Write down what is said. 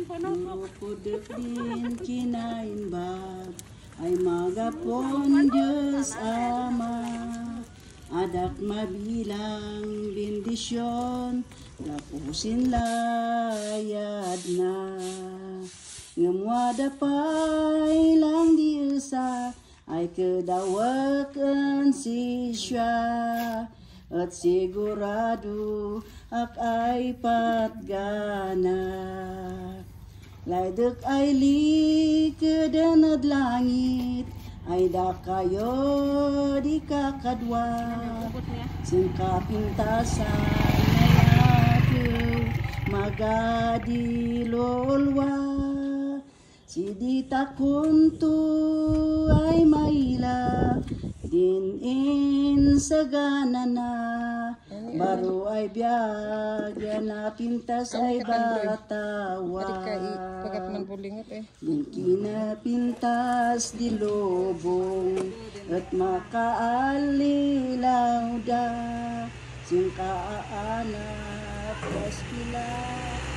Pudek din kinainbag ay magapon Diyos Ama. Adak mabilang bendisyon, lapusin layad na. Ngemwada pay lang di usa, ay kedawakan si siya. At sigurado ak ay patgana. Laydek ay likedanad langit, ay da kayo di kakadwa. Singkapintasan ay ako magadilolwa. Sidita kuntu ay maila, din sagana na. Baru ay biyagya na pintas ay batawa. Din kinapintas di lobong at makaalilaw da. Singkaanap kas pila